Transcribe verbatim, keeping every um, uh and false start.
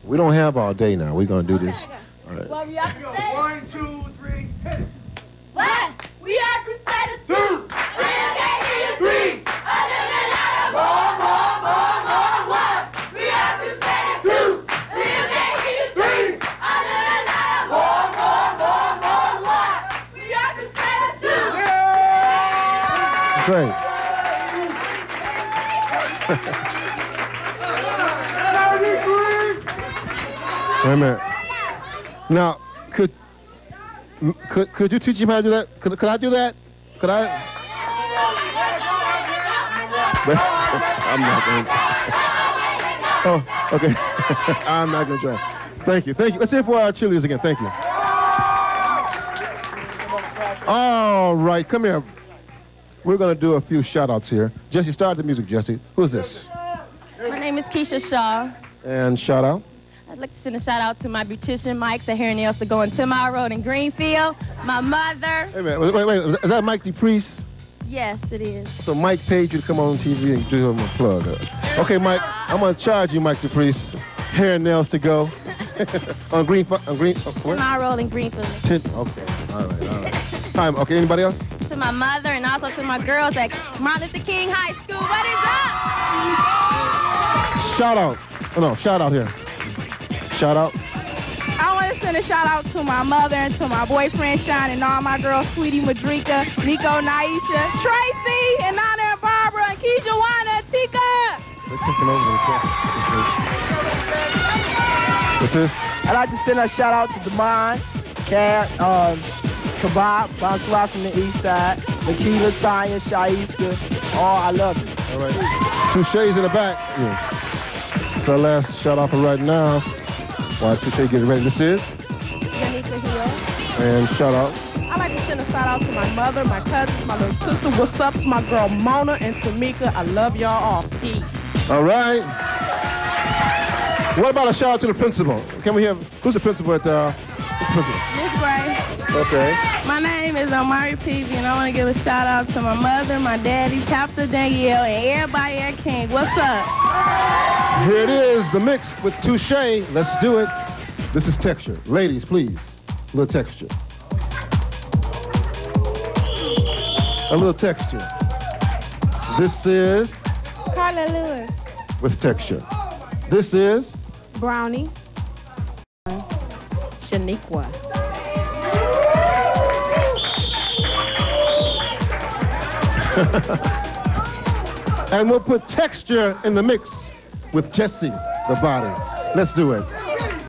We don't have all day now. We're going to do this. All right. Well, we are crusaders. One, two, three, hit it. What? We are crusaders. Two. Three, okay, Three. A little louder. More, more, more, more. What? We are crusaders. Two. Three, okay, Three. A little louder. More, more, more, more. What? We are crusaders. Two. Great. Wait a minute. Now, could could could you teach him how to do that? Could could I do that? Could I? I'm not going. Oh, okay. I'm not going to try. Thank you. Thank you. Let's hear it for our cheerleaders again. Thank you. All right, come here. We're going to do a few shout-outs here. Jesse, start the music, Jesse. Who's this? My name is Keisha Shaw. And shout-out. I'd like to send a shout out to my beautician, Mike, the hair nails to go in ten mile Road in Greenfield. My mother. Hey, man, wait, wait, wait. Is that Mike DePriest? Yes, it is. So Mike paid you to come on T V and do him a plug. Okay, Mike, I'm going to charge you, Mike DePriest. Hair and nails to go. on Green, on Green, uh, ten mile Road in Greenfield. Ten, okay, all right, all right. Time, okay, anybody else? To my mother and also to my girls at Martin Luther King High School. What is up? Shout out. Oh, no, shout out here. Shout out. I want to send a shout out to my mother and to my boyfriend Sean and all my girls, Sweetie Madrika, Nico, Naisha, Tracy, and Nana and Barbara, and Keisha, Wanda, and Tika. They're taking over the This is? I'd like to send a shout out to Damon, Cat, um, Kebab, Bonsoir from the east side, Makila, Tanya, Shaista. Oh, I love you. All right. Two shades in the back. Yeah. It's our last shout out for right now. While T K get ready, this is? Janika Hill. And shout out. I'd like to send a shout out to my mother, my cousins, my little sister, what's up, to my girl Mona and Tamika. I love y'all all. Peace. All right. What about a shout out to the principal? Can we have, who's the principal at, uh, who's the principal? Miss Gray. Okay. My name is Omari Peavy, and I want to give a shout out to my mother, my daddy, Captain Danielle, and everybody at King. What's up? Here it is, the mix with Touche. Let's do it. This is Texture. Ladies, please, a little texture. A little texture. This is Carla Lewis. with Texture. This is Brownie. Shaniqua. and we'll put Texture in the mix with Jesse, the body. Let's do it.